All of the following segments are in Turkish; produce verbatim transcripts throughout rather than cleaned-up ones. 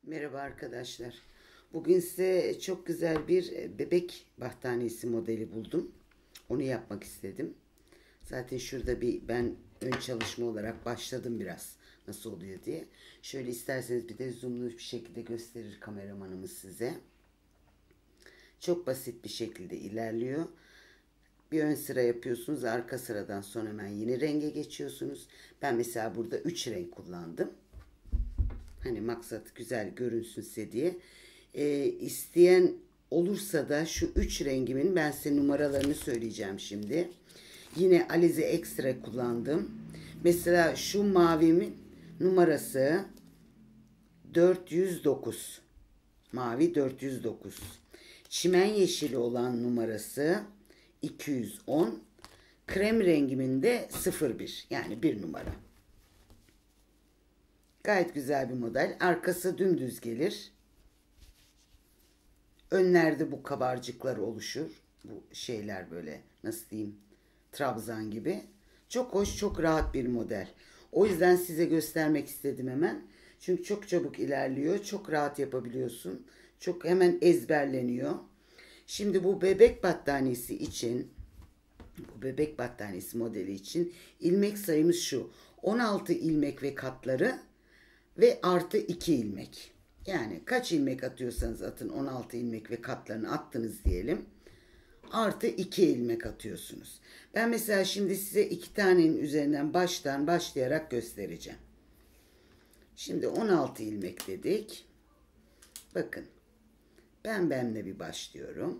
Merhaba arkadaşlar. Bugün size çok güzel bir bebek battaniyesi modeli buldum. Onu yapmak istedim. Zaten şurada bir ben ön çalışma olarak başladım biraz. Nasıl oluyor diye. Şöyle isterseniz bir de zoomlu bir şekilde gösterir kameramanımız size. Çok basit bir şekilde ilerliyor. Bir ön sıra yapıyorsunuz. Arka sıradan sonra hemen yeni renge geçiyorsunuz. Ben mesela burada üç renk kullandım. Hani maksat güzel görünsün size diye. Ee, isteyen olursa da şu üç rengimin ben size numaralarını söyleyeceğim şimdi. Yine Alize Extra kullandım. Mesela şu mavimin numarası dört yüz dokuz. Mavi dört yüz dokuz. Çimen yeşili olan numarası iki yüz on. Krem rengimin de sıfır bir. Yani bir numara. Gayet güzel bir model. Arkası dümdüz gelir. Önlerde bu kabarcıklar oluşur. Bu şeyler böyle nasıl diyeyim trabzan gibi. Çok hoş, çok rahat bir model. O yüzden size göstermek istedim hemen. Çünkü çok çabuk ilerliyor. Çok rahat yapabiliyorsun. Çok hemen ezberleniyor. Şimdi bu bebek battaniyesi için, bu bebek battaniyesi modeli için ilmek sayımız şu. on altı ilmek ve katları ve artı iki ilmek. Yani kaç ilmek atıyorsanız atın, on altı ilmek ve katlarını attınız diyelim. Artı iki ilmek atıyorsunuz. Ben mesela şimdi size iki tanenin üzerinden baştan başlayarak göstereceğim. Şimdi on altı ilmek dedik. Bakın. Ben benle bir başlıyorum.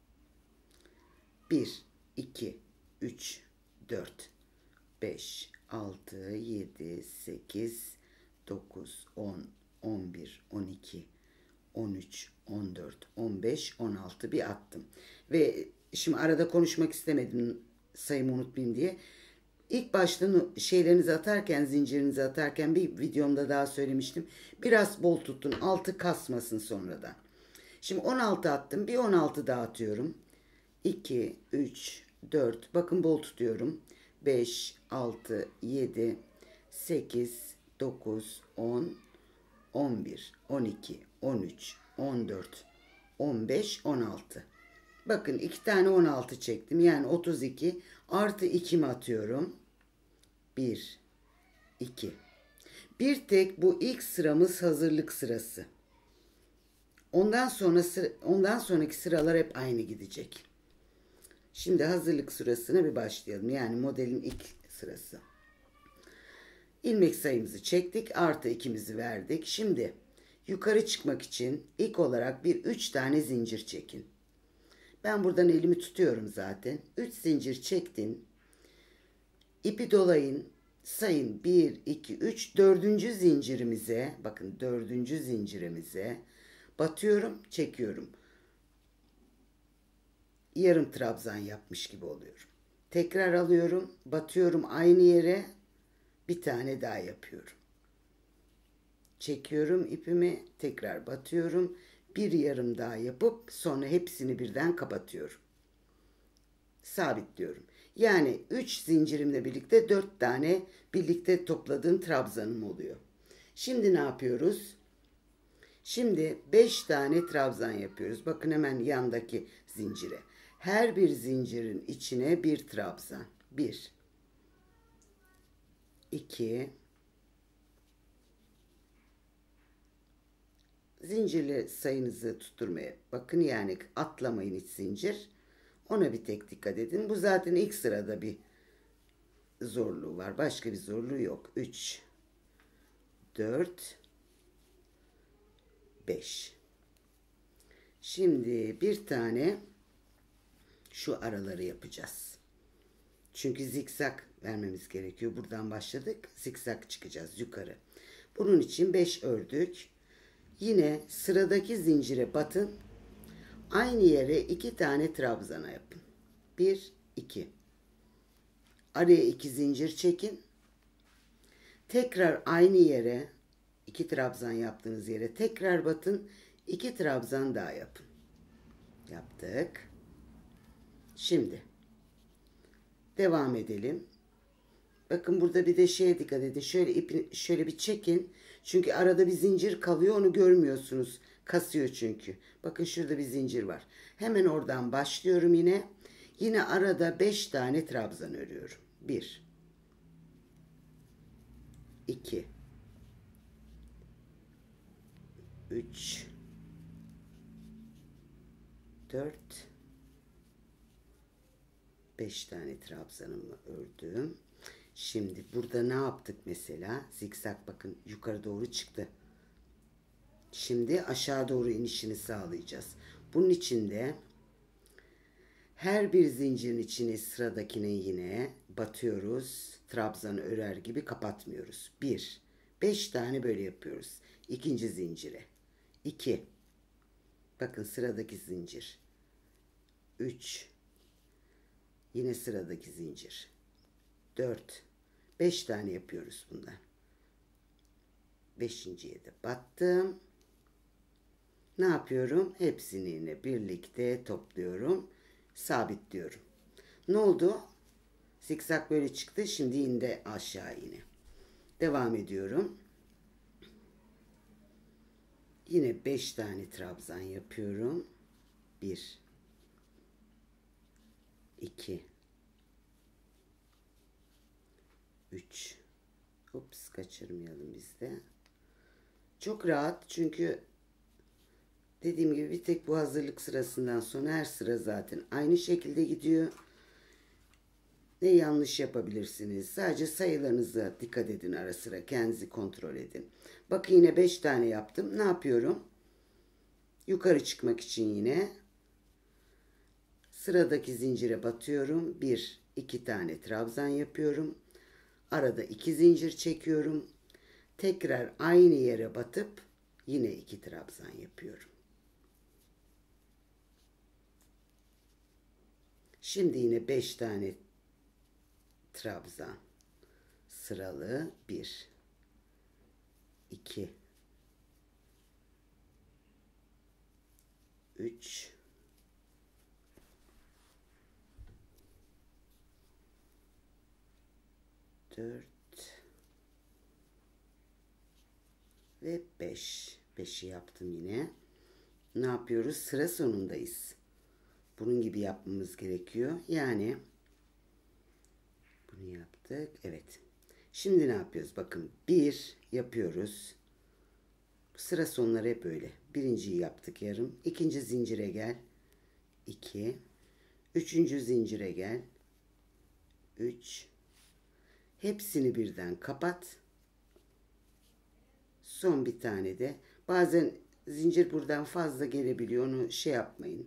bir, iki, üç, dört, beş, altı, yedi, sekiz, dokuz, on, on bir, on iki, on üç, on dört, on beş, on altı bir attım. Ve şimdi arada konuşmak istemedim sayımı unutmayayım diye. İlk başta şeylerinizi atarken, zincirinizi atarken bir videomda daha söylemiştim. Biraz bol tutun, altı kasmasın sonradan. Şimdi on altı attım, bir on altı daha atıyorum. iki, üç, dört, bakın bol tutuyorum. beş, altı, yedi, sekiz, dokuz, on, on bir, on iki, on üç, on dört, on beş, on altı. Bakın iki tane on altı çektim. Yani otuz iki artı iki mi atıyorum? bir, iki. Bir tek bu ilk sıramız hazırlık sırası. Ondan sonra ondan sonraki sıralar hep aynı gidecek. Şimdi hazırlık sırasına bir başlayalım. Yani modelin ilk sırası. İlmek sayımızı çektik. Artı ikimizi verdik. Şimdi yukarı çıkmak için ilk olarak bir üç tane zincir çekin. Ben buradan elimi tutuyorum zaten. üç zincir çektin. İpi dolayın. Sayın bir, iki, üç. Dördüncü zincirimize, bakın dördüncü zincirimize batıyorum, çekiyorum. Yarım trabzan yapmış gibi oluyorum. Tekrar alıyorum, batıyorum aynı yere, bir tane daha yapıyorum. Çekiyorum ipimi, tekrar batıyorum, bir yarım daha yapıp sonra hepsini birden kapatıyorum. Sabitliyorum. Yani üç zincirimle birlikte dört tane birlikte topladığım trabzanım oluyor. Şimdi ne yapıyoruz? Şimdi beş tane trabzan yapıyoruz. Bakın hemen yandaki zincire. Her bir zincirin içine bir trabzan. bir, iki, zincirli sayınızı tutturmaya bakın, yani atlamayın hiç zincir. Ona bir tek dikkat edin. Bu zaten ilk sırada bir zorluğu var. Başka bir zorluğu yok. üç, dört, beş. Şimdi bir tane şu araları yapacağız. Çünkü zikzak vermemiz gerekiyor. Buradan başladık. Zikzak çıkacağız yukarı. Bunun için beş ördük. Yine sıradaki zincire batın. Aynı yere iki tane trabzana yapın. bir, iki. Araya iki zincir çekin. Tekrar aynı yere, iki trabzan yaptığınız yere tekrar batın. iki trabzan daha yapın. Yaptık. Şimdi devam edelim. Bakın burada bir de şeye dikkat edin. Şöyle ipi şöyle bir çekin. Çünkü arada bir zincir kalıyor, onu görmüyorsunuz. Kasıyor çünkü. Bakın şurada bir zincir var. Hemen oradan başlıyorum yine. Yine arada beş tane trabzan örüyorum. bir iki üç dört beş tane trabzanımı ördüm. Şimdi burada ne yaptık mesela? Zikzak bakın yukarı doğru çıktı. Şimdi aşağı doğru inişini sağlayacağız. Bunun için de her bir zincirin içine sıradakine yine batıyoruz. Trabzanı örer gibi kapatmıyoruz. bir. beş tane böyle yapıyoruz. İkinci zincire. iki. Bakın sıradaki zincir. üç. Yine sıradaki zincir. dört. beş tane yapıyoruz bundan. beşinciye de battım. Ne yapıyorum? Hepsini yine birlikte topluyorum. Sabitliyorum. Ne oldu? Zikzak böyle çıktı. Şimdi indi aşağı yine. Devam ediyorum. Yine beş tane trabzan yapıyorum. bir iki üç. Ups, kaçırmayalım biz de. Çok rahat çünkü dediğim gibi bir tek bu hazırlık sırasından sonra her sıra zaten aynı şekilde gidiyor. Ne yanlış yapabilirsiniz? Sadece sayılarınıza dikkat edin, ara sıra kendinizi kontrol edin. Bakın yine beş tane yaptım. Ne yapıyorum? Yukarı çıkmak için yine sıradaki zincire batıyorum. bir iki tane trabzan yapıyorum. Arada iki zincir çekiyorum. Tekrar aynı yere batıp yine iki trabzan yapıyorum. Şimdi yine beş tane trabzan sıralı. bir iki üç dört ve beş. beşi yaptım yine. Ne yapıyoruz? Sıra sonundayız. Bunun gibi yapmamız gerekiyor. Yani bunu yaptık. Evet. Şimdi ne yapıyoruz? Bakın bir yapıyoruz. Sıra sonları hep öyle. Birinciyi yaptık yarım. İkinci zincire gel. iki. Üçüncü zincire gel. üç. Hepsini birden kapat. Son bir tane de. Bazen zincir buradan fazla gelebiliyor. Onu şey yapmayın.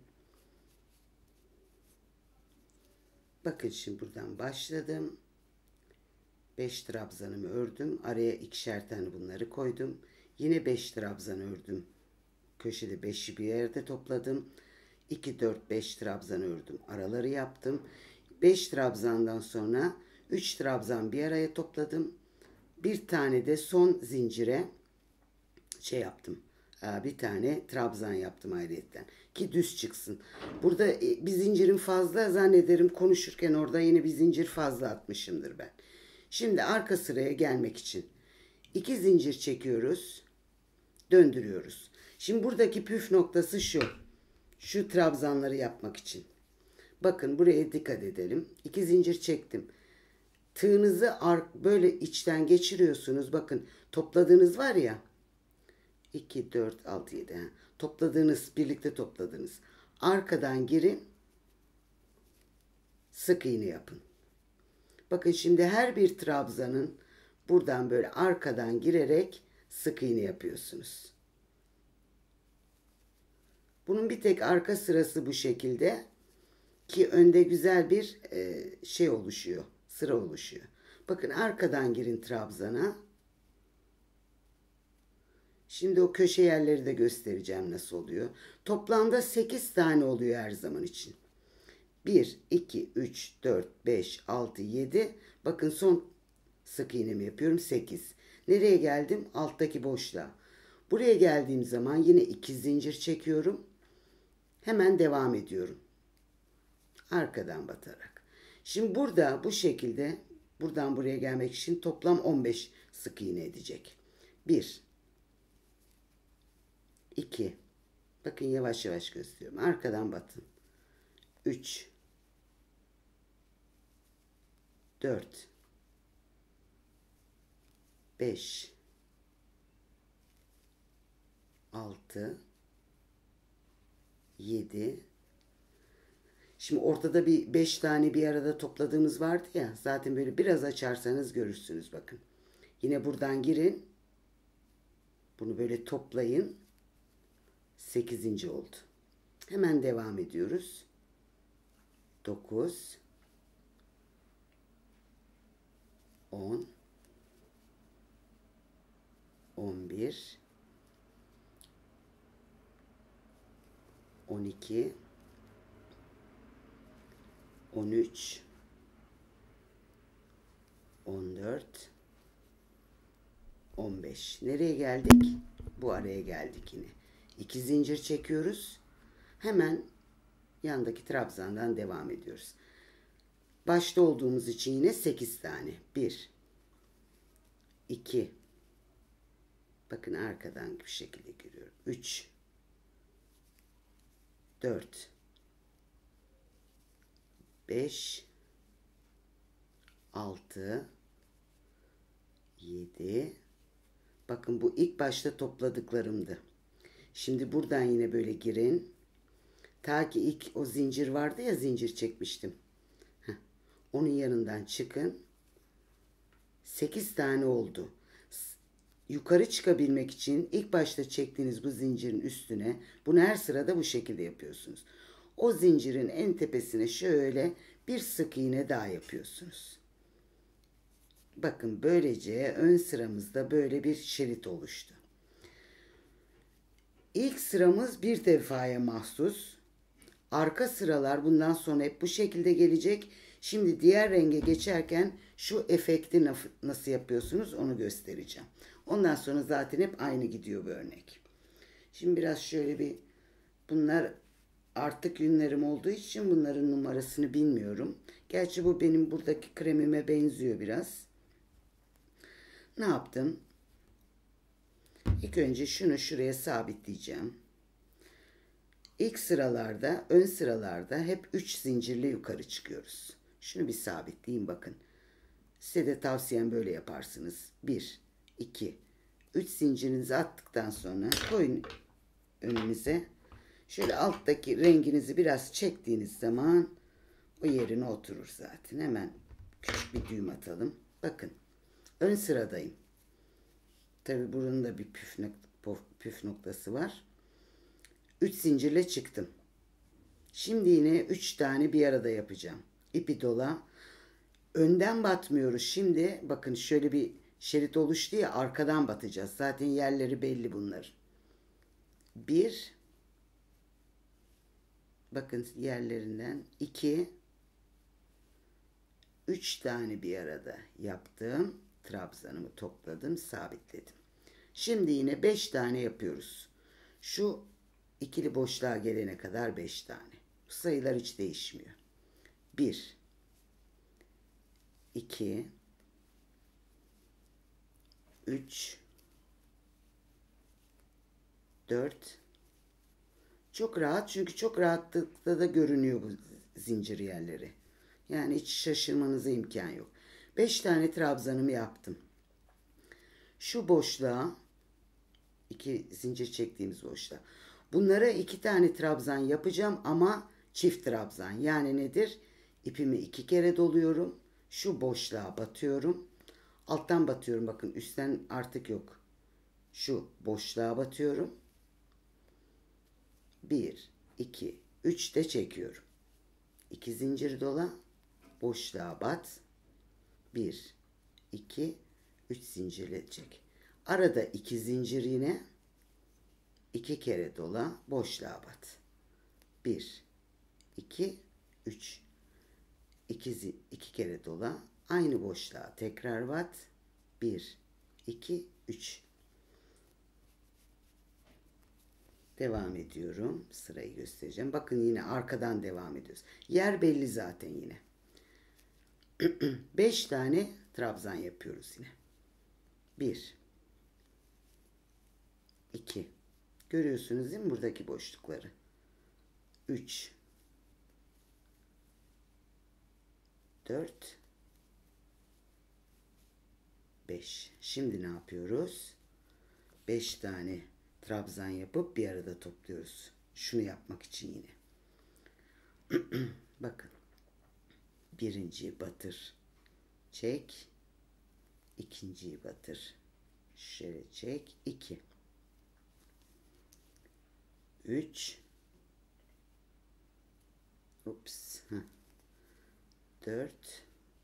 Bakın şimdi buradan başladım. beş trabzanımı ördüm. Araya ikişer tane bunları koydum. Yine beş trabzan ördüm. Köşede beşi bir yerde topladım. iki, dört, beş trabzan ördüm. Araları yaptım. beş trabzandan sonra üç trabzan bir araya topladım. Bir tane de son zincire şey yaptım. Bir tane trabzan yaptım ayrıyetten. Ki düz çıksın. Burada bir zincirim fazla zannederim, konuşurken orada yine bir zincir fazla atmışımdır ben. Şimdi arka sıraya gelmek için iki zincir çekiyoruz. Döndürüyoruz. Şimdi buradaki püf noktası şu. Şu trabzanları yapmak için. Bakın buraya dikkat edelim. İki zincir çektim. Tığınızı böyle içten geçiriyorsunuz. Bakın topladığınız var ya. iki, dört, altı, yedi. Topladığınız, birlikte topladığınız. Arkadan girin. Sık iğne yapın. Bakın şimdi her bir trabzanın buradan böyle arkadan girerek sık iğne yapıyorsunuz. Bunun bir tek arka sırası bu şekilde ki önde güzel bir e, şey oluşuyor. Sıra oluşuyor. Bakın arkadan girin trabzana. Şimdi o köşe yerleri de göstereceğim nasıl oluyor. Toplamda sekiz tane oluyor her zaman için. bir, iki, üç, dört, beş, altı, yedi. Bakın son sık iğnemi yapıyorum. sekiz. Nereye geldim? Alttaki boşluğa. Buraya geldiğim zaman yine iki zincir çekiyorum. Hemen devam ediyorum. Arkadan batarak. Şimdi burada bu şekilde buradan buraya gelmek için toplam on beş sık iğne edecek. bir, Bakın yavaş yavaş gösteriyorum. Arkadan batın. üç, dört, beş, altı, yedi. Şimdi ortada bir beş tane bir arada topladığımız vardı ya. Zaten böyle biraz açarsanız görürsünüz bakın. Yine buradan girin. Bunu böyle toplayın. sekizinci oldu. Hemen devam ediyoruz. dokuz, on, on bir, on iki, on üç, on dört, on beş. Nereye geldik? Bu araya geldik yine. İki zincir çekiyoruz. Hemen yandaki trabzandan devam ediyoruz. Başta olduğumuz için yine sekiz tane. bir, iki, bakın arkadan bir şekilde giriyorum. üç, dört, beş, altı, yedi. Bakın bu ilk başta topladıklarımdı. Şimdi buradan yine böyle girin. Ta ki ilk o zincir vardı ya, zincir çekmiştim. Heh. Onun yanından çıkın. sekiz tane oldu. Yukarı çıkabilmek için ilk başta çektiğiniz bu zincirin üstüne, bunu her sırada bu şekilde yapıyorsunuz. O zincirin en tepesine şöyle bir sık iğne daha yapıyorsunuz. Bakın böylece ön sıramızda böyle bir şerit oluştu. İlk sıramız bir defaya mahsus. Arka sıralar bundan sonra hep bu şekilde gelecek. Şimdi diğer renge geçerken şu efekti nasıl yapıyorsunuz onu göstereceğim. Ondan sonra zaten hep aynı gidiyor bu örnek. Şimdi biraz şöyle bir, bunlar artık yünlerim olduğu için bunların numarasını bilmiyorum. Gerçi bu benim buradaki kremime benziyor biraz. Ne yaptım? İlk önce şunu şuraya sabitleyeceğim. İlk sıralarda, ön sıralarda hep üç zincirle yukarı çıkıyoruz. Şunu bir sabitleyeyim bakın. Size de tavsiyem böyle yaparsınız. bir, iki, üç zincirinizi attıktan sonra koyun önünüze. Şöyle alttaki renginizi biraz çektiğiniz zaman o yerine oturur zaten. Hemen küçük bir düğüm atalım. Bakın ön sıradayım. Tabi buranın da bir püf, nok püf noktası var. üç zincirle çıktım. Şimdi yine üç tane bir arada yapacağım. İpi dola. Önden batmıyoruz. Şimdi bakın şöyle bir şerit oluştu ya, arkadan batacağız. Zaten yerleri belli bunların. bir, bakın yerlerinden iki, üç tane bir arada yaptım. Trabzanımı topladım, sabitledim. Şimdi yine beş tane yapıyoruz. Şu ikili boşluğa gelene kadar beş tane. Bu sayılar hiç değişmiyor. bir, iki, üç, dört. Çok rahat, çünkü çok rahatlıkla da görünüyor bu zincir yerleri. Yani hiç şaşırmanıza imkan yok. beş tane trabzanımı yaptım. Şu boşluğa, iki zincir çektiğimiz boşluğa, bunlara iki tane trabzan yapacağım ama çift trabzan. Yani nedir? İpimi iki kere doluyorum. Şu boşluğa batıyorum. Alttan batıyorum, bakın üstten artık yok. Şu boşluğa batıyorum. bir, iki, üç de çekiyorum. iki zincir dola, boşluğa bat. bir, iki, üç zincirle çek. Arada iki zincir yine. iki kere dola, boşluğa bat. bir, iki, üç. iki, iki kere dola, aynı boşluğa tekrar bat. bir, iki, üç. Devam ediyorum. Sırayı göstereceğim. Bakın yine arkadan devam ediyoruz. Yer belli zaten yine. beş tane trabzan yapıyoruz yine. bir, iki, Görüyorsunuz değil mi buradaki boşlukları? üç, dört, beş. Şimdi ne yapıyoruz? beş tane trabzan yapıp bir arada topluyoruz. Şunu yapmak için yine. Bakın. Birinciyi batır. Çek. İkinciyi batır. Şöyle çek. iki. üç. Ups. dört.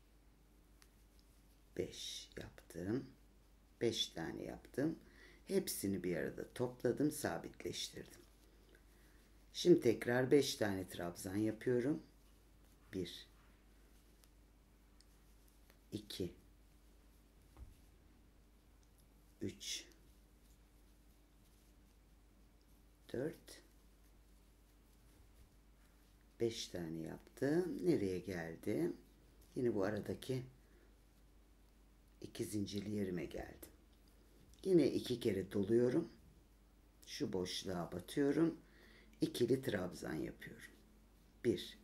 beş yaptım. beş tane yaptım. Hepsini bir arada topladım, sabitleştirdim. Şimdi tekrar beş tane trabzan yapıyorum. bir, iki, üç, dört, beş tane yaptım. Nereye geldim? Yine bu aradaki iki zincirli yerime geldim. Yine iki kere doluyorum. Şu boşluğa batıyorum. İkili trabzan yapıyorum. bir,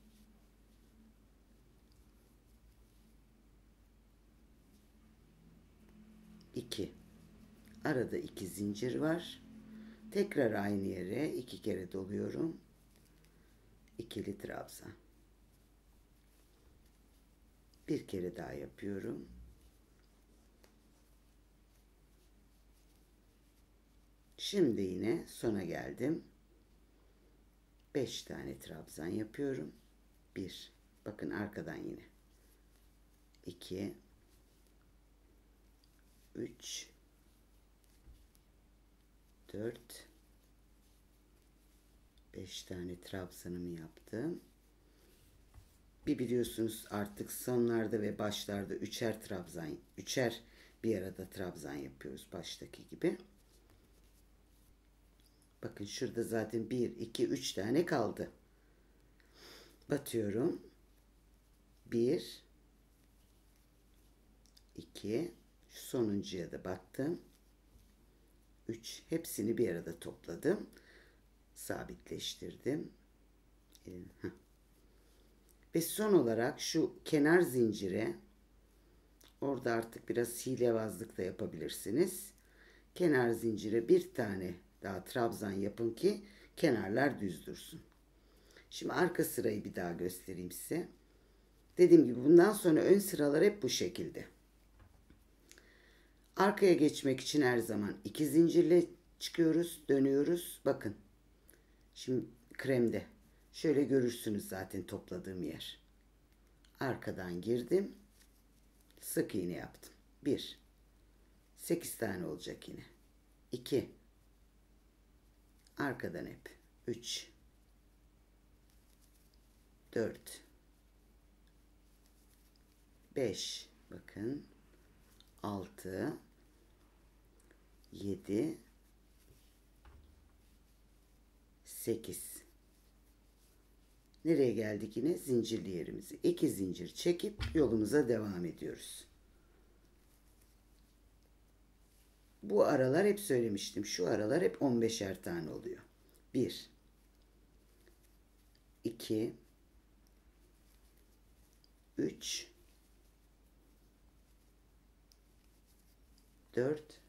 iki. Arada iki zincir var. Tekrar aynı yere iki kere doluyorum. İkili trabzan. Bir kere daha yapıyorum. Şimdi yine sona geldim. beş tane trabzan yapıyorum. bir. Bakın arkadan yine. iki, üç, dört, beş tane trabzanımı yaptım. Bir biliyorsunuz artık sonlarda ve başlarda üçer trabzan, üçer bir arada trabzan yapıyoruz baştaki gibi. Bakın şurada zaten bir, iki, üç tane kaldı. Batıyorum. bir, iki, şu sonuncuya da battım. üç, hepsini bir arada topladım. Sabitleştirdim. Ve son olarak şu kenar zincire, orada artık biraz hilebazlık da yapabilirsiniz. Kenar zincire bir tane daha trabzan yapın ki kenarlar düz dursun. Şimdi arka sırayı bir daha göstereyim size. Dediğim gibi bundan sonra ön sıralar hep bu şekilde. Arkaya geçmek için her zaman iki zincirle çıkıyoruz, dönüyoruz. Bakın. Şimdi kremde. Şöyle görürsünüz zaten topladığım yer. Arkadan girdim. Sık iğne yaptım. bir. sekiz tane olacak yine. iki. Arkadan hep. üç. dört. beş. Bakın. altı. yedi. sekiz. Nereye geldik yine? Zincirli yerimizi. iki zincir çekip yolumuza devam ediyoruz. Bu aralar hep söylemiştim. Şu aralar hep on beşer tane oluyor. bir, iki, üç, dört,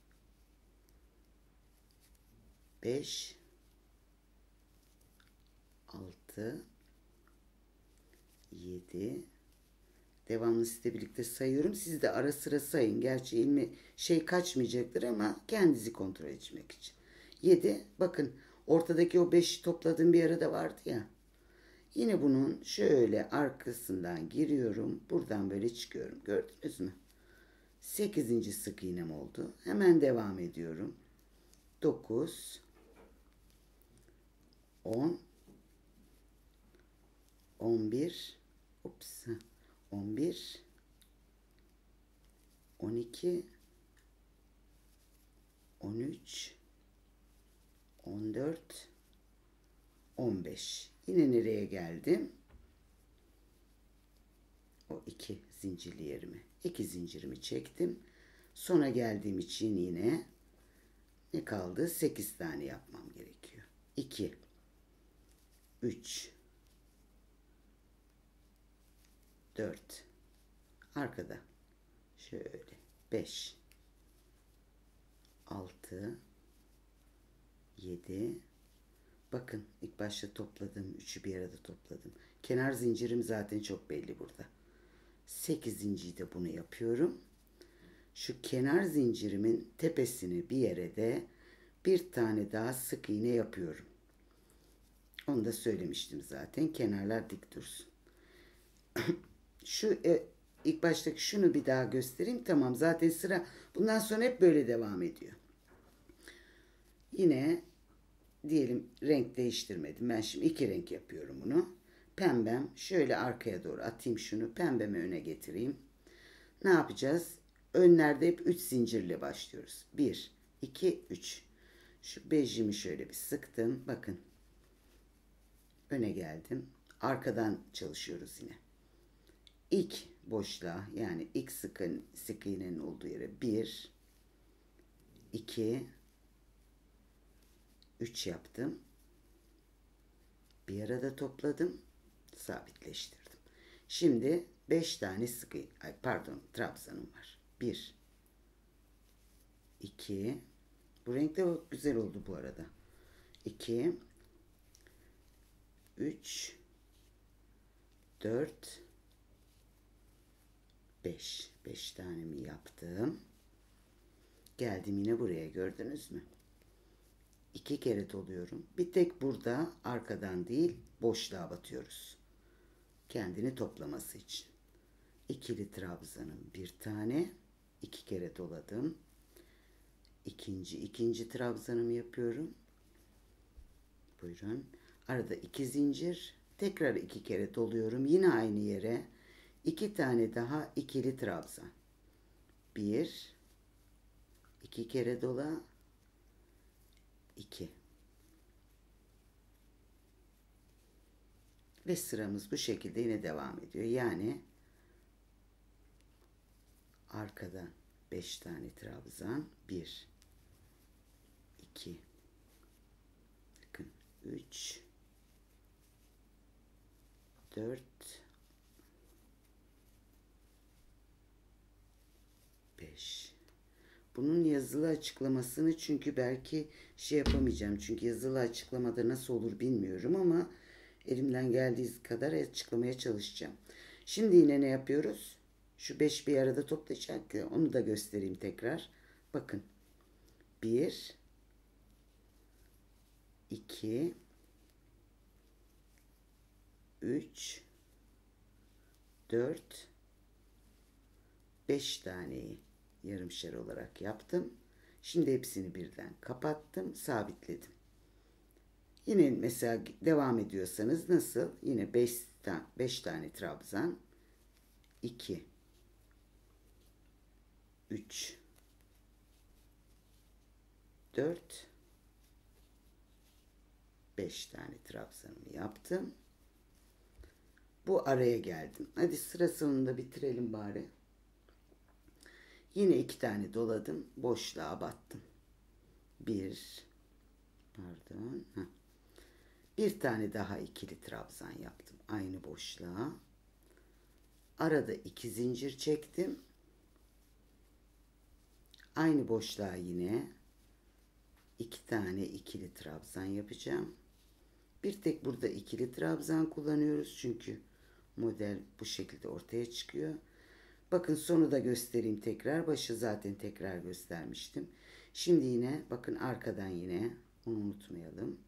beş, altı, yedi. Devamlı sizle birlikte sayıyorum. Siz de ara sıra sayın. Gerçi ilmi şey kaçmayacaktır ama kendinizi kontrol etmek için. yedi. Bakın ortadaki o beşi topladığım bir arada vardı ya. Yine bunun şöyle arkasından giriyorum. Buradan böyle çıkıyorum. Gördünüz mü? sekizinci sık iğnem oldu. Hemen devam ediyorum. dokuz, on, on bir, ups, on bir, on iki, on üç, on dört, on beş. Yine nereye geldim? O iki zincirli yerimi. iki zincirimi çektim. Sona geldiğim için yine ne kaldı? sekiz tane yapmam iki, üç, dört, arkada şöyle beş, altı, yedi. Bakın ilk başta topladım, üçü bir arada topladım. Kenar zincirim zaten çok belli burada. sekizinciyi de bunu yapıyorum. Şu kenar zincirimin tepesine bir yere de bir tane daha sık iğne yapıyorum. Onu da söylemiştim zaten. Kenarlar dik dursun. Şu e, ilk baştaki şunu bir daha göstereyim. Tamam, zaten sıra bundan sonra hep böyle devam ediyor. Yine diyelim renk değiştirmedim. Ben şimdi iki renk yapıyorum bunu. Pembem şöyle arkaya doğru atayım şunu. Pembemi öne getireyim. Ne yapacağız? Önlerde hep üç zincirle başlıyoruz. bir, iki, üç. Şu bejimi şöyle bir sıktım. Bakın. Öne geldim. Arkadan çalışıyoruz yine. İlk boşluğa, yani ilk sık, sık iğnenin olduğu yere bir, iki, üç yaptım. Bir arada topladım. Sabitleştirdim. Şimdi beş tane sık iğne, ay pardon, trabzanım var. bir, iki, bu renk de güzel oldu bu arada. iki, üç, dört, beş. beş tanemi yaptım. Geldim yine buraya, gördünüz mü? iki kere doluyorum. Bir tek burada arkadan değil boşluğa batıyoruz. Kendini toplaması için. İkili trabzanım bir tane. iki kere doladım. İkinci, ikinci trabzanımı yapıyorum. Buyurun. Arada iki zincir. Tekrar iki kere doluyorum. Yine aynı yere. iki tane daha ikili trabzan. Bir. iki kere dola. iki. Ve sıramız bu şekilde yine devam ediyor. Yani arkadan beş tane trabzan. bir, iki, bakın üç, dört, beş. Bunun yazılı açıklamasını çünkü belki şey yapamayacağım. Çünkü yazılı açıklamada nasıl olur bilmiyorum ama elimden geldiği kadar açıklamaya çalışacağım. Şimdi yine ne yapıyoruz? Şu beş bir arada toplayacak ya, onu da göstereyim tekrar. Bakın. bir, iki, üç, dört, beş taneyi yarımşar olarak yaptım. Şimdi hepsini birden kapattım, sabitledim. Yine mesela devam ediyorsanız nasıl? Yine beş tane, beş tane trabzan, iki, üç, dört, beş tane trabzanımı yaptım. Bu araya geldim. Hadi sıra sonunda bitirelim bari. Yine iki tane doladım. Boşluğa battım. Bir, pardon. Heh. Bir tane daha ikili trabzan yaptım. Aynı boşluğa. Arada iki zincir çektim. Aynı boşluğa yine iki tane ikili trabzan yapacağım. Bir tek burada ikili trabzan kullanıyoruz. Çünkü model bu şekilde ortaya çıkıyor. Bakın sonu da göstereyim tekrar. Başı zaten tekrar göstermiştim. Şimdi yine bakın arkadan yine onu unutmayalım.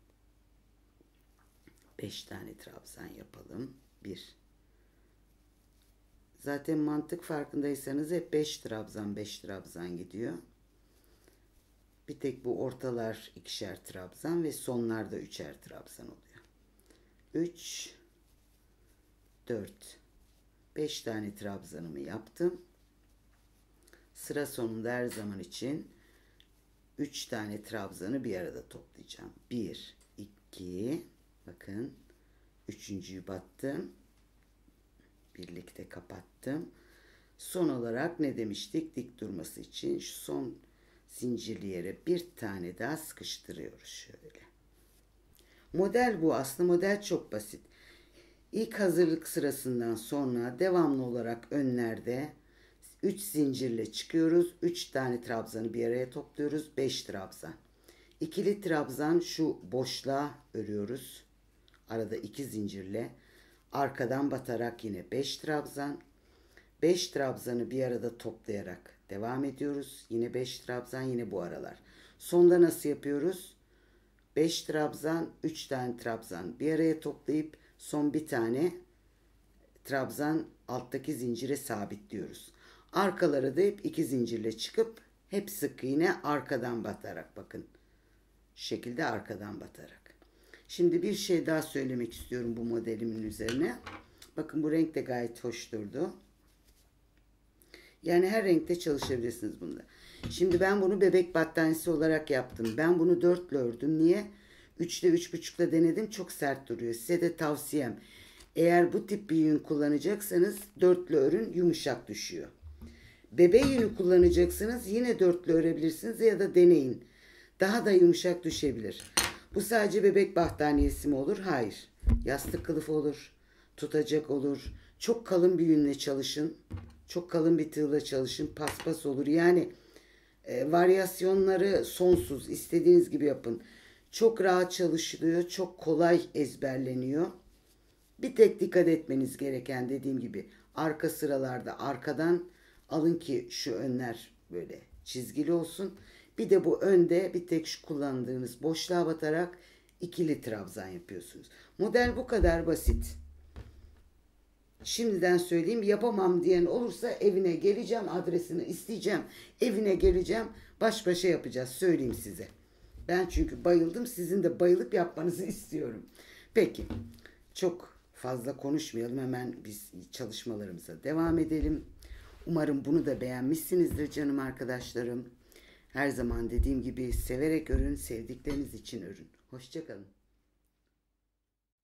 beş tane trabzan yapalım. bir. Zaten mantık farkındaysanız hep beş trabzan beş trabzan gidiyor. Bir tek bu ortalar ikişer trabzan ve sonlarda üçer trabzan oluyor. üç, dört, beş tane trabzanımı yaptım. Sıra sonunda her zaman için üç tane trabzanı bir arada toplayacağım. bir, iki, bakın üçüncüyü battım. Birlikte kapattım. Son olarak ne demiştik? Dik durması için şu son zincirli yere bir tane daha sıkıştırıyoruz şöyle. Model bu. Aslında model çok basit. İlk hazırlık sırasından sonra devamlı olarak önlerde üç zincirle çıkıyoruz. üç tane trabzanı bir araya topluyoruz. beş trabzan. İkili trabzan şu boşluğa örüyoruz. Arada iki zincirle. Arkadan batarak yine beş trabzan. beş trabzanı bir arada toplayarak devam ediyoruz. Yine beş trabzan, yine bu aralar. Sonda nasıl yapıyoruz? beş trabzan, üç tane trabzan bir araya toplayıp son bir tane trabzan alttaki zincire sabitliyoruz. Arkaları da hep iki zincirle çıkıp hep sık iğne arkadan batarak, bakın. Şu şekilde arkadan batarak. Şimdi bir şey daha söylemek istiyorum bu modelimin üzerine. Bakın bu renk de gayet hoş durdu. Yani her renkte çalışabilirsiniz bunda. Şimdi ben bunu bebek battaniyesi olarak yaptım. Ben bunu dörtle ördüm. Niye? üçle üç buçukla denedim. Çok sert duruyor. Size de tavsiyem. Eğer bu tip bir yün kullanacaksanız dörtle örün, yumuşak düşüyor. Bebe yünü kullanacaksınız, yine dörtle örebilirsiniz ya da deneyin. Daha da yumuşak düşebilir. Bu sadece bebek battaniyesi mi olur? Hayır. Yastık kılıfı olur. Tutacak olur. Çok kalın bir yünle çalışın. Çok kalın bir tığla çalışın. Paspas olur. Yani e, varyasyonları sonsuz. İstediğiniz gibi yapın. Çok rahat çalışılıyor. Çok kolay ezberleniyor. Bir tek dikkat etmeniz gereken, dediğim gibi, arka sıralarda arkadan alın ki şu önler böyle çizgili olsun. Bir de bu önde bir tek şu kullandığınız boşluğa batarak ikili trabzan yapıyorsunuz. Model bu kadar basit. Şimdiden söyleyeyim, yapamam diyen olursa evine geleceğim, adresini isteyeceğim. Evine geleceğim, baş başa yapacağız, söyleyeyim size. Ben çünkü bayıldım, sizin de bayılıp yapmanızı istiyorum. Peki, çok fazla konuşmayalım, hemen biz çalışmalarımıza devam edelim. Umarım bunu da beğenmişsinizdir canım arkadaşlarım. Her zaman dediğim gibi severek örün, sevdikleriniz için örün. Hoşça kalın.